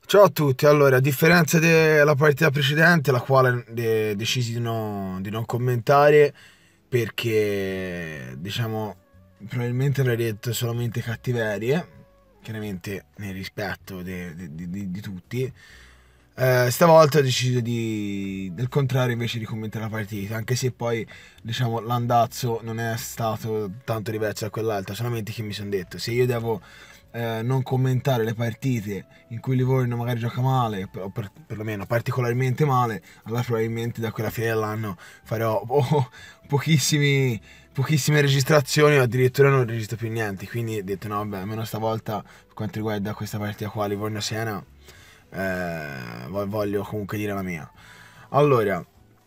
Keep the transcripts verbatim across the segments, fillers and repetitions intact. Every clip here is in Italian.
Ciao a tutti, allora, a differenza della partita precedente, la quale de- decisi di, no- di non commentare perché, diciamo, probabilmente avrei detto solamente cattiverie, chiaramente nel rispetto de- de- di, di- di tutti. Eh, stavolta ho deciso di, del contrario invece di commentare la partita, anche se poi, diciamo, l'andazzo non è stato tanto diverso da quell'altra, solamente che mi sono detto, se io devo eh, non commentare le partite in cui Livorno magari gioca male, o per, perlomeno particolarmente male, allora probabilmente da quella fine dell'anno farò oh, pochissimi, pochissime registrazioni o addirittura non registro più niente. Quindi ho detto no, vabbè, almeno stavolta per quanto riguarda questa partita qua, Livorno-Siena, eh, voglio comunque dire la mia. Allora,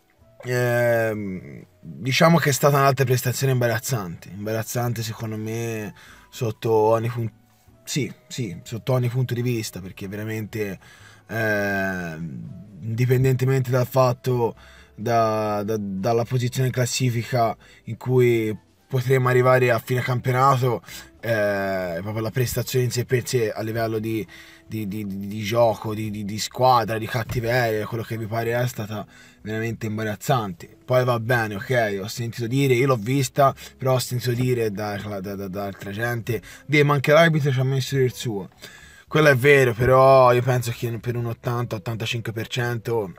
ehm, diciamo che è stata un'altra prestazione imbarazzante, imbarazzante secondo me sotto ogni punto, sì, sì, sotto ogni punto di vista, perché veramente, eh, indipendentemente dal fatto, da, da- dalla posizione in classifica in cui potremmo arrivare a fine campionato, eh, proprio la prestazione in sé per sé a livello di, di, di- di- di gioco, di, di- di squadra, di cattiveria, quello che vi pare è stata veramente imbarazzante. Poi va bene, ok, ho sentito dire, io l'ho vista, però ho sentito dire da, da, da- da altra gente, beh, ma anche l'arbitro ci ha messo il suo. Quello è vero, però io penso che per un ottanta ottantacinque per cento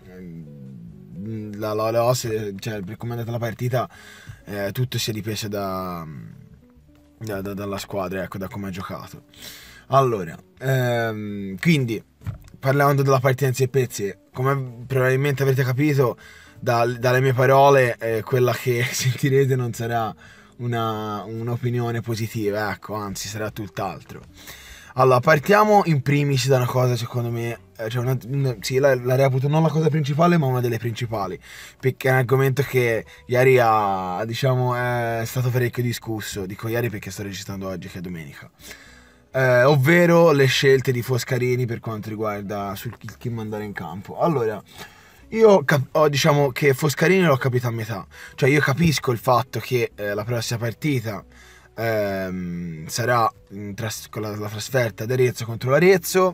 la, la, la, cioè, per come è andata la partita, eh, tutto sia dipeso da, da, da- dalla squadra, ecco, da come ha giocato. Allora, ehm, quindi, parlando della partita in sé per sé, come probabilmente avrete capito dal- dalle mie parole, eh, quella che sentirete non sarà una, un'opinione positiva, ecco, anzi sarà tutt'altro. Allora, partiamo in primis da una cosa, secondo me, eh, cioè una, una- sì, la, la reputo non la cosa principale, ma una delle principali, perché è un argomento che ieri ha, diciamo, è stato parecchio discusso. Dico ieri perché sto registrando oggi, che è domenica. Eh, ovvero le scelte di Foscarini per quanto riguarda sul chi, chi mandare in campo. Allora, io cap- ho, diciamo che Foscarini l'ho capito a metà, cioè io capisco il fatto che eh, la prossima partita ehm, sarà in tras- con la, la trasferta d'Arezzo contro l'Arezzo,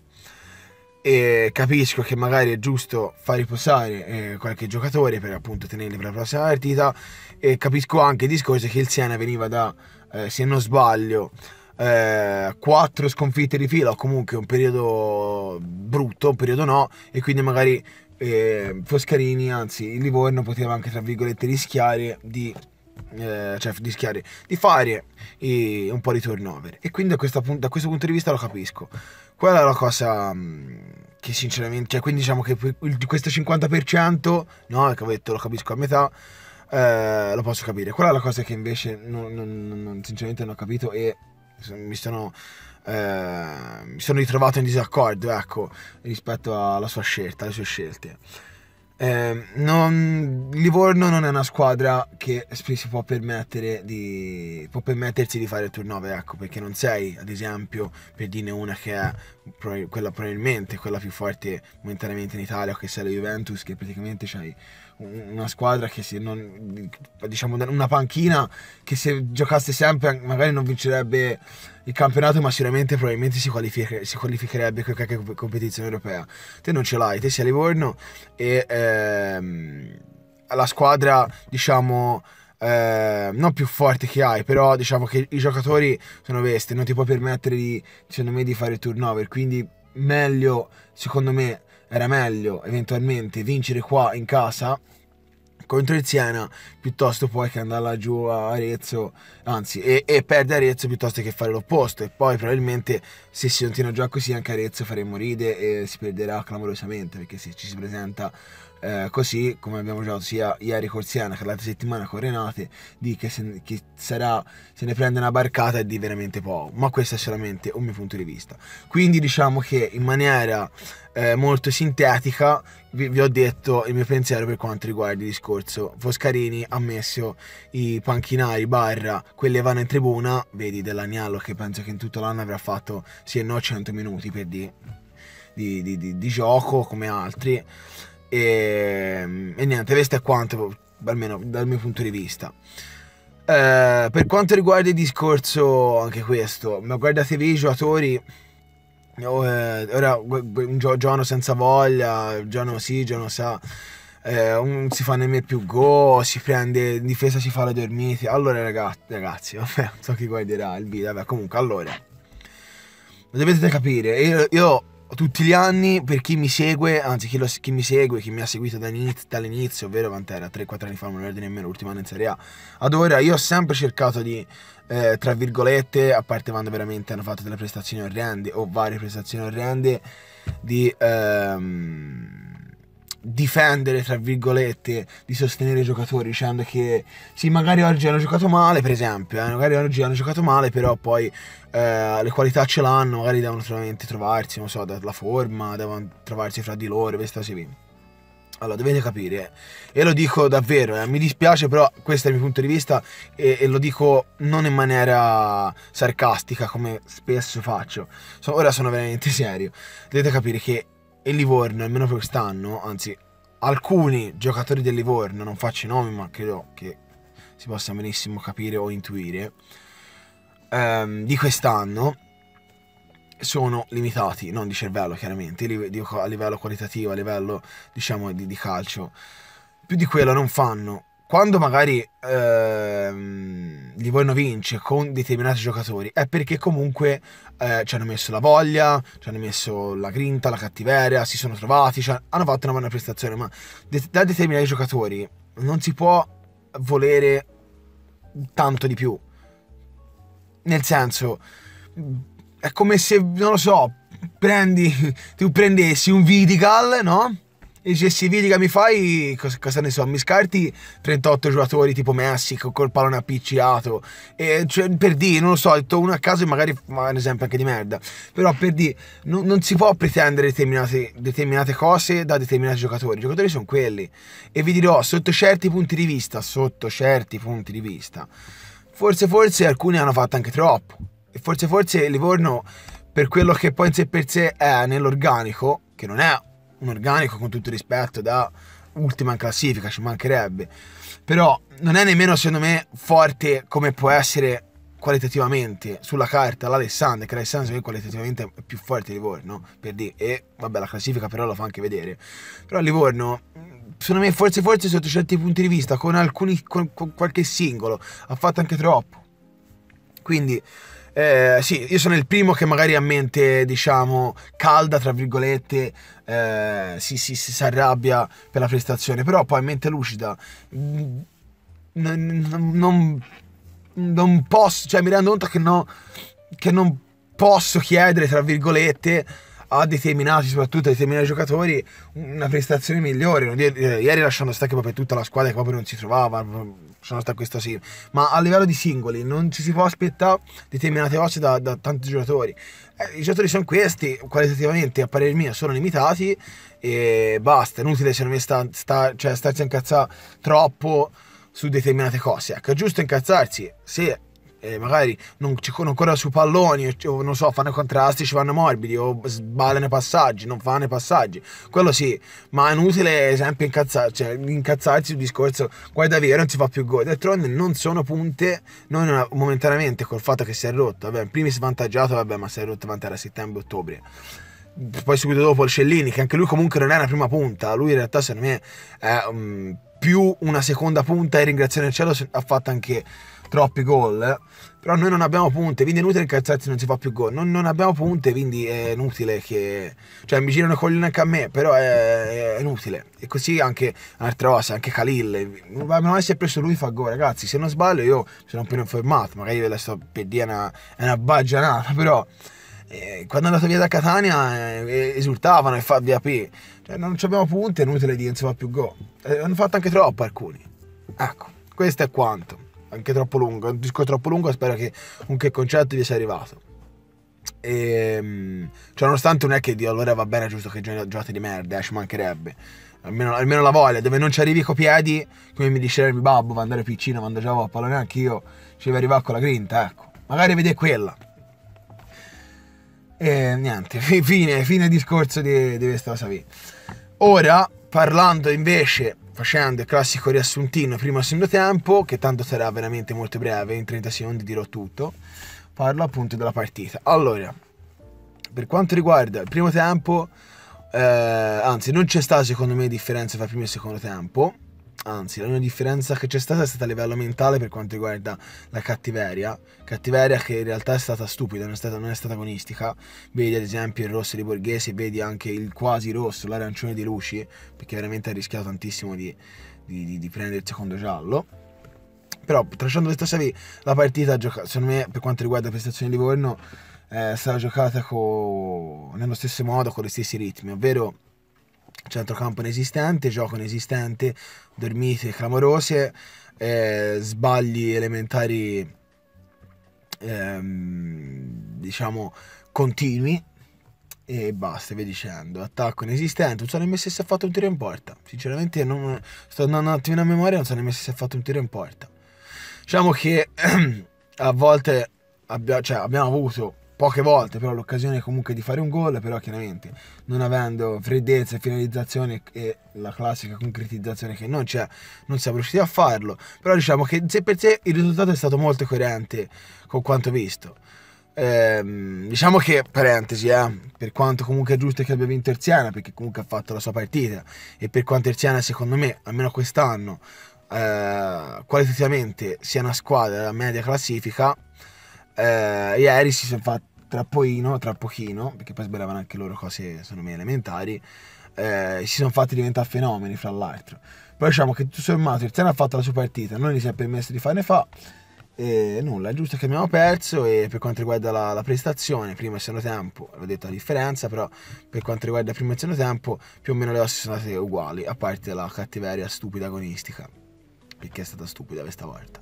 e capisco che magari è giusto far riposare eh, qualche giocatore per appunto tenerli per la prossima partita, e capisco anche il discorso che il Siena veniva da, eh, se non sbaglio, eh, quattro sconfitte di fila, o comunque un periodo brutto, un periodo no, e quindi magari eh, Foscarini, anzi il Livorno, poteva anche tra virgolette rischiare di, eh, cioè rischiare di fare eh, un po' di turnover, e quindi da questo, da questo punto di vista lo capisco. Quella è la cosa mh, che sinceramente, cioè, quindi diciamo che di questo cinquanta per cento, no, che ho detto lo capisco a metà, eh, lo posso capire. Quella è la cosa che invece non, non- non- sinceramente non ho capito, e mi sono, eh, mi sono ritrovato in disaccordo, ecco, rispetto alla sua scelta, alle sue scelte. Eh, non, Livorno non è una squadra che si può permettere di può permettersi di fare il turnover, ecco, perché non sei, ad esempio, per dirne una che è quella probabilmente quella più forte momentaneamente in Italia, che sia la Juventus, che praticamente c'hai una squadra che, se non, diciamo, una panchina che se giocasse sempre magari non vincerebbe il campionato, ma sicuramente probabilmente si, qualific- si qualificherebbe con qualche competizione europea. Te non ce l'hai, te sei a Livorno, e ehm, la squadra, diciamo, eh, non più forte che hai, però diciamo che i giocatori sono veste, non ti puoi permettere di, secondo me, di fare il turnover, quindi meglio, secondo me era meglio eventualmente vincere qua in casa contro il Siena, piuttosto poi che andare laggiù a Arezzo, anzi, e, e perdere Arezzo piuttosto che fare l'opposto. E poi probabilmente, se si continua già così, anche Arezzo faremo ride e si perderà clamorosamente, perché se ci si presenta eh, così come abbiamo giocato sia ieri col Siena che l'altra settimana con Renate, di che, se, che sarà, se ne prende una barcata, è di veramente poco, ma questo è solamente un mio punto di vista. Quindi diciamo che in maniera eh, molto sintetica vi, vi ho detto il mio pensiero per quanto riguarda il discorso. Foscarini ha messo i panchinari barra quelli che vanno in tribuna, vedi dell'Agnello, che penso che in tutto l'anno avrà fatto sì e no cento minuti per di, di, di, di, di gioco come altri, e, e niente, questo è quanto, almeno dal mio punto di vista. Eh, per quanto riguarda il discorso, anche questo, ma guardatevi i giocatori ora un giorno senza voglia, un giorno sì, un giorno sa, eh, un si fa nemmeno più go, si prende in difesa, si fa le dormite. Allora ragazzi, ragazzi vabbè, non so chi guarderà il video, vabbè, comunque allora dovete capire, io, io tutti gli anni, per chi mi segue, anzi chi, lo, chi mi segue, chi mi ha seguito dall'inizio, ovvero quant'era, tre quattro anni fa, non mi ricordo nemmeno, l'ultimo anno in Serie A, ad ora io ho sempre cercato di, eh, tra virgolette, a parte quando veramente hanno fatto delle prestazioni orrende o varie prestazioni orrende, di ehm, difendere, tra virgolette, di sostenere i giocatori dicendo che sì, magari oggi hanno giocato male, per esempio, eh, magari oggi hanno giocato male, però poi eh, le qualità ce l'hanno, magari devono solamente trovarsi, non so, dalla forma, devono trovarsi fra di loro, queste cose qui. Allora, dovete capire, e lo dico davvero, eh, mi dispiace, però questo è il mio punto di vista e, e lo dico non in maniera sarcastica come spesso faccio, so, ora sono veramente serio. Dovete capire che il Livorno, almeno per quest'anno, anzi alcuni giocatori del Livorno, non faccio i nomi ma credo che si possa benissimo capire o intuire, ehm, di quest'anno sono limitati, non di cervello chiaramente, dico a livello qualitativo, a livello diciamo di, di calcio, più di quello non fanno. Quando magari ehm, Livorno vince con determinati giocatori è perché comunque eh, ci hanno messo la voglia, ci hanno messo la grinta, la cattiveria, si sono trovati, cioè, hanno fatto una buona prestazione, ma de- da determinati giocatori non si può volere tanto di più. Nel senso, è come se, non lo so, prendi, tu prendessi un Vidigal, no? E dicessi, Vidigal mi fai, cosa, cosa ne so, mi scarti trentotto giocatori tipo Messi col pallone appiccicato, e cioè, per dire, non lo so, ho detto uno a caso e magari ma un esempio anche di merda, però per dire, non, non si può pretendere determinate, determinate cose da determinati giocatori, i giocatori sono quelli, e vi dirò, sotto certi punti di vista, sotto certi punti di vista, forse forse alcuni hanno fatto anche troppo, e forse forse Livorno, per quello che poi in sé per sé è nell'organico, che non è un organico con tutto rispetto da ultima in classifica, ci mancherebbe, però non è nemmeno secondo me forte come può essere qualitativamente sulla carta l'Alessandria, che l'Alessandria qualitativamente è più forte di Livorno, per dire, e vabbè la classifica però lo fa anche vedere, però Livorno secondo me forse forse sotto certi punti di vista con alcuni con, con qualche singolo ha fatto anche troppo, quindi Eh, sì, io sono il primo che magari a mente, diciamo, calda, tra virgolette, eh, si, si, si arrabbia per la prestazione, però poi a mente lucida non, non, non posso, cioè mi rendo conto che, no, che non posso chiedere, tra virgolette, a determinati, soprattutto a determinati giocatori, una prestazione migliore. Ieri lasciando stare che proprio tutta la squadra che proprio non si trovava, lasciando stare questo sì, ma a livello di singoli non ci si può aspettare determinate cose da, da tanti giocatori. Eh, i giocatori sono questi, qualitativamente a parer mio sono limitati e basta, è inutile secondo me sta, sta, cioè, starsi a incazzare troppo su determinate cose. Ecco, è giusto incazzarsi se eh, magari non, ci, non corrono su palloni o non so, fanno contrasti, ci vanno morbidi o sbagliano i passaggi, non fanno i passaggi, quello sì, ma è inutile esempio incazzar, cioè, incazzarsi sul discorso guarda via non si fa più gol, d'altronde non sono punte, non momentaneamente col fatto che si è rotto, vabbè, in primis svantaggiato, vabbè, ma si è rotto quando era settembre-ottobre, poi subito dopo il Cellini, che anche lui comunque non è una prima punta, lui in realtà secondo me è um, più una seconda punta, e ringraziare il cielo ha fatto anche troppi gol, eh? Però noi non abbiamo punte, quindi è inutile incazzarsi, non si fa più gol, non, non abbiamo punte, quindi è inutile che, cioè mi girano i coglioni anche a me, però è, è inutile, e così anche un'altra cosa, anche Khalil, non si è preso lui fa gol, ragazzi, se non sbaglio io mi sono appena informato, magari ve la sto per dire una, è una baggianata, però eh, quando è andato via da Catania eh, esultavano e fa via P, cioè non abbiamo punte, è inutile dire non si fa più gol, eh, hanno fatto anche troppo alcuni, ecco, questo è quanto. Anche troppo lungo, è un discorso troppo lungo, spero che comunque il concetto vi sia arrivato. E, cioè, nonostante non è che Dio allora va bene, è giusto che giocate di merda, eh, ci mancherebbe. Almeno, almeno la voglia, dove non ci arrivi coi piedi, come mi diceva il babbo, va andare piccino, quando giocavo a pallone anch'io, ci devi arrivare con la grinta, ecco. Magari vedi quella. E niente, fine, fine discorso di, di questa cosa qui. Ora, parlando invece, facendo il classico riassuntino primo e secondo tempo, che tanto sarà veramente molto breve, in trenta secondi dirò tutto, parlo appunto della partita. Allora, per quanto riguarda il primo tempo, eh, anzi non c'è stata secondo me differenza tra primo e secondo tempo, anzi l'unica differenza che c'è stata è stata a livello mentale per quanto riguarda la cattiveria, cattiveria che in realtà è stata stupida, non è stata, non è stata agonistica. Vedi ad esempio il rosso di Borghese, vedi anche il quasi rosso, l'arancione di Luci, perché veramente ha rischiato tantissimo di, di, di, di prendere il secondo giallo. Però tralasciando questa serie, la partita secondo me per quanto riguarda la prestazione di Livorno è stata giocata co... nello stesso modo, con gli stessi ritmi, ovvero centrocampo inesistente, gioco inesistente, dormite clamorose, eh, sbagli elementari ehm, diciamo continui e basta, via dicendo. Attacco inesistente, non so nemmeno se si è fatto un tiro in porta, sinceramente non sto andando un attimo a memoria, non so nemmeno se si è fatto un tiro in porta. Diciamo che a volte abbia, cioè, abbiamo avuto poche volte però l'occasione comunque di fare un gol, però chiaramente non avendo freddezza e finalizzazione e la classica concretizzazione che non c'è, non siamo riusciti a farlo. Però diciamo che sé per sé il risultato è stato molto coerente con quanto visto. Ehm, diciamo che, parentesi, eh, per quanto comunque è giusto che abbia vinto il Siena, perché comunque ha fatto la sua partita, e per quanto il Siena secondo me, almeno quest'anno, eh, qualitativamente sia una squadra della media classifica, eh, ieri si sono fatti tra pochino, tra pochino, perché poi sbagliavano anche loro cose secondo me elementari, eh, si sono fatti diventare fenomeni fra l'altro. Però diciamo che tutto sommato il Siena ha fatto la sua partita, non gli si è permesso di farne fa, e nulla, è giusto che abbiamo perso. E per quanto riguarda la, la prestazione, primo e secondo tempo, l'ho detto la differenza, però per quanto riguarda il primo e secondo tempo più o meno le ossa sono state uguali, a parte la cattiveria stupida agonistica, perché è stata stupida questa volta.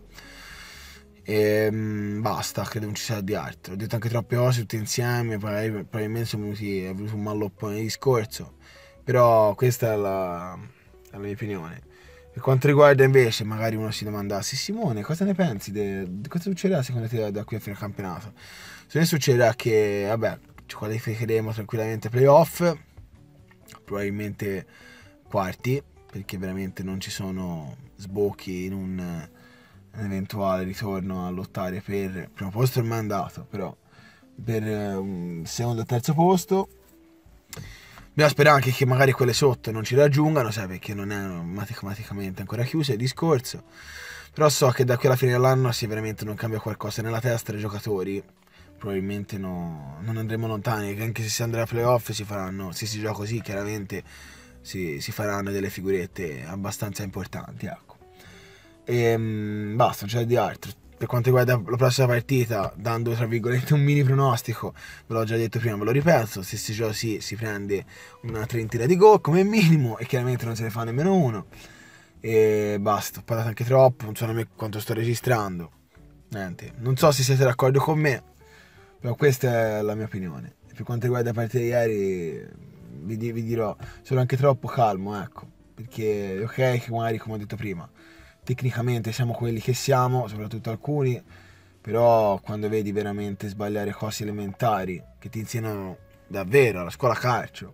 E mh, basta, credo non ci sia di altro. Ho detto anche troppe cose tutte insieme, poi probabilmente sono venuti, è venuto un malloppone di discorso, però questa è la, è la mia opinione. Per quanto riguarda invece, magari uno si domandasse: Simone, cosa ne pensi? De, de cosa succederà secondo te da, da qui a fine campionato? Se ne succederà che, vabbè, ci qualificheremo tranquillamente ai playoff, probabilmente quarti, perché veramente non ci sono sbocchi in un, un eventuale ritorno a lottare per il primo posto ormai andato, però per un secondo e terzo posto. Bisogna sperare anche che magari quelle sotto non ci raggiungano, sai, perché non è matematicamente ancora chiuso il discorso. Però so che da qui alla fine dell'anno, se veramente non cambia qualcosa nella testa dei giocatori, probabilmente no, non andremo lontani. Anche se si andrà a playoff si faranno, se si gioca così chiaramente si, si faranno delle figurette abbastanza importanti, ecco. E basta, non c'è di altro. Per quanto riguarda la prossima partita, dando tra virgolette un mini pronostico, ve l'ho già detto prima, ve lo ripeto: se si gioca sì, si prende una trentina di gol come minimo, e chiaramente non se ne fa nemmeno uno. E basta, ho parlato anche troppo, non so nemmeno quanto sto registrando. Niente, non so se siete d'accordo con me, però questa è la mia opinione. E per quanto riguarda la partita di ieri, vi, vi dirò, sono anche troppo calmo, ecco, perché ok che magari, come ho detto prima, tecnicamente siamo quelli che siamo, soprattutto alcuni, però quando vedi veramente sbagliare cose elementari che ti insegnano davvero alla scuola calcio,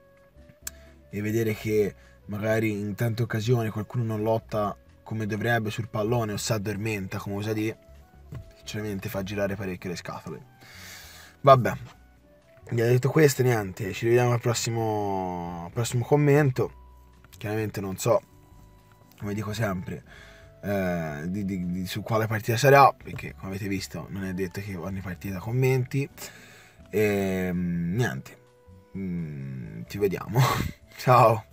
e vedere che magari in tante occasioni qualcuno non lotta come dovrebbe sul pallone o si addormenta, come usa dire, sinceramente fa girare parecchio le scatole. Vabbè, mi ha detto questo, niente, ci vediamo al prossimo, al prossimo commento. Chiaramente non so, come dico sempre, eh, di, di, di, su quale partita sarà, perché come avete visto non è detto che ogni partita commenti. E niente, mm, ci vediamo. Ciao.